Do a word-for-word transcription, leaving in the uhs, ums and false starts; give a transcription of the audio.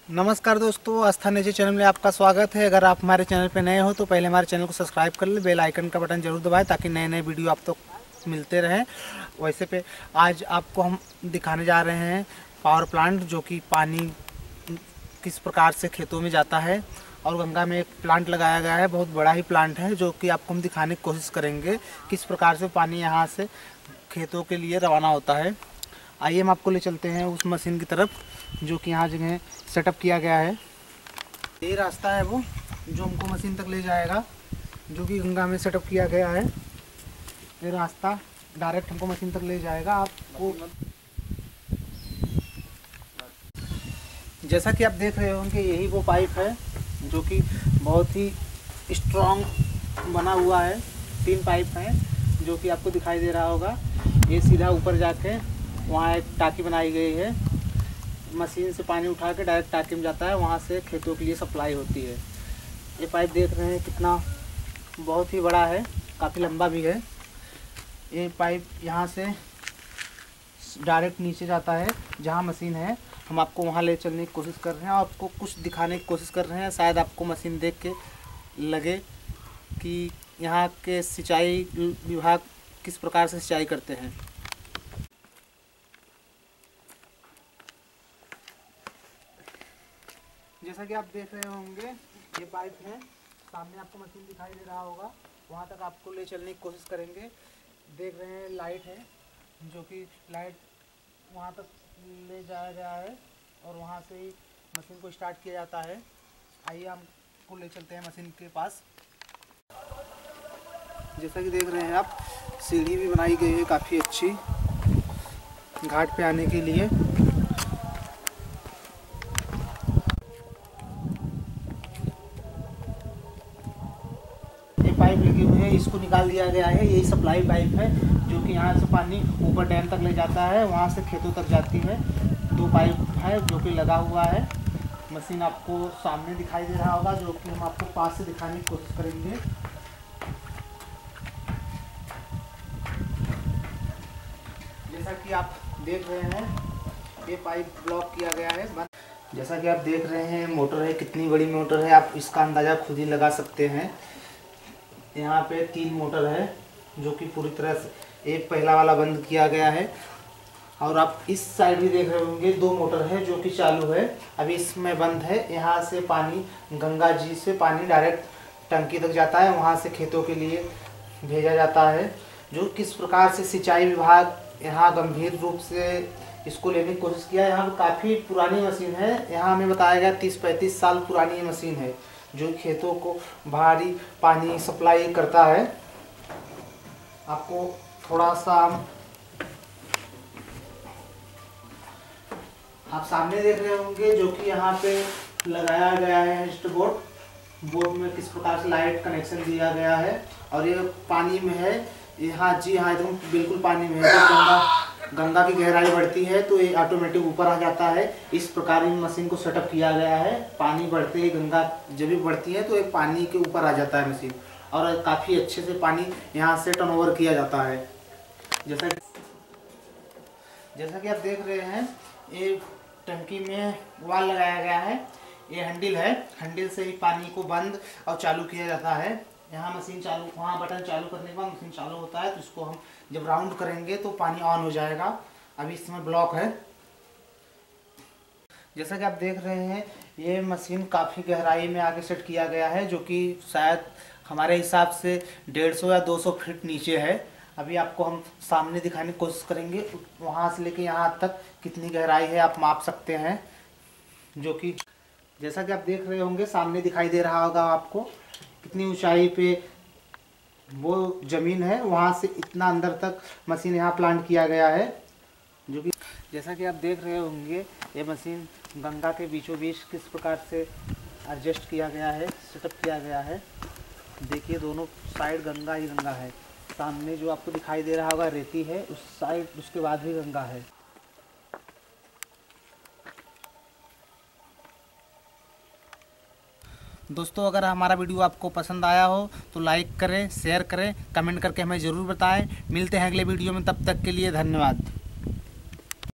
नमस्कार दोस्तों, आस्था nature channel में आपका स्वागत है। अगर आप हमारे चैनल पर नए हो तो पहले हमारे चैनल को सब्सक्राइब कर ले, बेल आइकन का बटन जरूर दबाएं ताकि नए नए वीडियो आप तक तो मिलते रहें। वैसे पे आज आपको हम दिखाने जा रहे हैं पावर प्लांट, जो कि पानी किस प्रकार से खेतों में जाता है। और गंगा में एक प्लांट लगाया गया है, बहुत बड़ा ही प्लांट है, जो कि आपको हम दिखाने की कोशिश करेंगे किस प्रकार से पानी यहाँ से खेतों के लिए रवाना होता है। आइए हम आपको ले चलते हैं उस मशीन की तरफ, जो कि यहाँ जगह सेटअप किया गया है। ये रास्ता है वो जो हमको मशीन तक ले जाएगा, जो कि गंगा में सेटअप किया गया है। ये रास्ता डायरेक्ट हमको मशीन तक ले जाएगा। आपको जैसा कि आप देख रहे होंगे, यही वो पाइप है जो कि बहुत ही स्ट्रॉन्ग बना हुआ है। तीन पाइप हैं जो कि आपको दिखाई दे रहा होगा। ये सीधा ऊपर जाके वहाँ एक टाँकी बनाई गई है, मशीन से पानी उठा के डायरेक्ट टाँकी में जाता है, वहाँ से खेतों के लिए सप्लाई होती है। ये पाइप देख रहे हैं कितना बहुत ही बड़ा है, काफ़ी लंबा भी है। ये पाइप यहाँ से डायरेक्ट नीचे जाता है जहाँ मशीन है। हम आपको वहाँ ले चलने की कोशिश कर रहे हैं, आपको कुछ दिखाने की कोशिश कर रहे हैं। शायद आपको मशीन देख के लगे कि यहाँ के सिंचाई विभाग किस प्रकार से सिंचाई करते हैं। जैसा कि आप देख रहे होंगे, ये पाइप है, सामने आपको मशीन दिखाई दे रहा होगा, वहाँ तक आपको ले चलने की कोशिश करेंगे। देख रहे हैं लाइट है, जो कि लाइट वहाँ तक ले जाया गया है और वहाँ से ही मशीन को स्टार्ट किया जाता है। आइए हमको ले चलते हैं मशीन के पास। जैसा कि देख रहे हैं आप, सीढ़ी भी बनाई गई है काफ़ी अच्छी घाट पे आने के लिए। पाइप लगे हुए हैं, इसको निकाल दिया गया है। यही सप्लाई पाइप है जो कि यहाँ से पानी ऊपर डैम तक ले जाता है, वहाँ से खेतों तक जाती है। दो पाइप है जो कि लगा हुआ है। मशीन आपको सामने दिखाई दे रहा होगा, जो कि हम आपको पास से दिखाने की कोशिश करेंगे। जैसा कि आप देख रहे हैं, ये पाइप ब्लॉक किया गया है। जैसा कि आप देख रहे हैं, मोटर है, कितनी बड़ी मोटर है, आप इसका अंदाज़ा खुद ही लगा सकते हैं। यहाँ पे तीन मोटर है जो कि पूरी तरह से, एक पहला वाला बंद किया गया है और आप इस साइड भी देख रहे होंगे, दो मोटर है जो कि चालू है, अभी इसमें बंद है। यहाँ से पानी गंगा जी से पानी डायरेक्ट टंकी तक जाता है, वहाँ से खेतों के लिए भेजा जाता है। जो किस प्रकार से सिंचाई विभाग यहाँ गंभीर रूप से इसको लेने की कोशिश किया। यहाँ पर काफ़ी पुरानी मशीन है, यहाँ हमें बताया गया तीस पैंतीस साल पुरानी ये मशीन है, जो खेतों को भारी पानी सप्लाई करता है। आपको थोड़ा सा आप सामने देख रहे होंगे, जो कि यहाँ पे लगाया गया है हिस्ट बोर्ड। बोर्ड में किस प्रकार से लाइट कनेक्शन दिया गया है और ये पानी में है। यहाँ जी हाँ, एकदम बिल्कुल पानी में है। तो गंगा गंगा की गहराई बढ़ती है तो ये ऑटोमेटिक ऊपर आ जाता है। इस प्रकार इन मशीन को सेटअप किया गया है। पानी बढ़ते ही गंगा जब भी बढ़ती है तो एक पानी के ऊपर आ जाता है मशीन, और काफ़ी अच्छे से पानी यहाँ से टर्नओवर किया जाता है। जैसा जैसा कि आप देख रहे हैं, ये टंकी में वाल लगाया गया है, ये हैंडल है, हैंडल से ही पानी को बंद और चालू किया जाता है। यहाँ मशीन चालू, वहाँ बटन चालू करने के बाद मशीन चालू होता है, तो इसको हम जब राउंड करेंगे तो पानी ऑन हो जाएगा। अभी इसमें ब्लॉक है। जैसा कि आप देख रहे हैं, ये मशीन काफ़ी गहराई में आगे सेट किया गया है, जो कि शायद हमारे हिसाब से डेढ़ सौ या दो सौ फीट नीचे है। अभी आपको हम सामने दिखाने की कोशिश करेंगे, वहाँ से लेके यहाँ तक कितनी गहराई है आप माप सकते हैं। जो कि जैसा कि आप देख रहे होंगे, सामने दिखाई दे रहा होगा आपको कितनी ऊंचाई पे वो ज़मीन है, वहाँ से इतना अंदर तक मशीन यहाँ प्लांट किया गया है। जो कि जैसा कि आप देख रहे होंगे, ये मशीन गंगा के बीचों बीच किस प्रकार से एडजस्ट किया गया है, सेटअप किया गया है। देखिए, दोनों साइड गंगा ही गंगा है। सामने जो आपको दिखाई दे रहा होगा रेती है, उस साइड उसके बाद भी गंगा है। दोस्तों, अगर हमारा वीडियो आपको पसंद आया हो तो लाइक करें, शेयर करें, कमेंट करके हमें ज़रूर बताएं। मिलते हैं अगले वीडियो में, तब तक के लिए धन्यवाद।